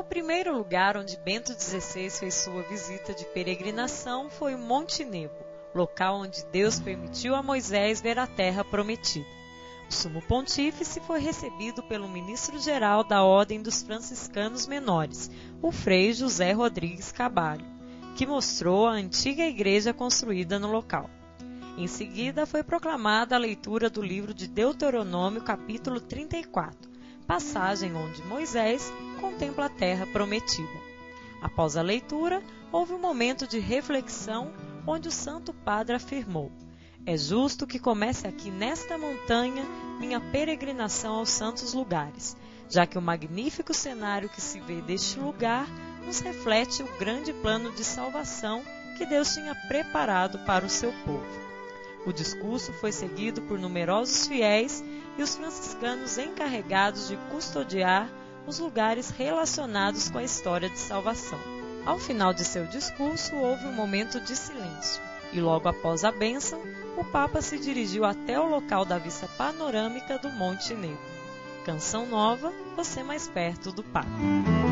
primeiro lugar onde Bento XVI fez sua visita de peregrinação foi o Monte Nebo, local onde Deus permitiu a Moisés ver a terra prometida. O sumo pontífice foi recebido pelo ministro-geral da Ordem dos Franciscanos Menores, o frei José Rodrigues Carvalho, que mostrou a antiga igreja construída no local. Em seguida, foi proclamada a leitura do livro de Deuteronômio, capítulo 34, passagem onde Moisés contempla a terra prometida. Após a leitura, houve um momento de reflexão onde o Santo Padre afirmou: "É justo que comece aqui nesta montanha minha peregrinação aos santos lugares, já que o magnífico cenário que se vê deste lugar nos reflete o grande plano de salvação que Deus tinha preparado para o seu povo." O discurso foi seguido por numerosos fiéis e os franciscanos encarregados de custodiar os lugares relacionados com a história de salvação. Ao final de seu discurso, houve um momento de silêncio, e logo após a bênção, o Papa se dirigiu até o local da vista panorâmica do Monte Nebo. Canção nova, você mais perto do Papa.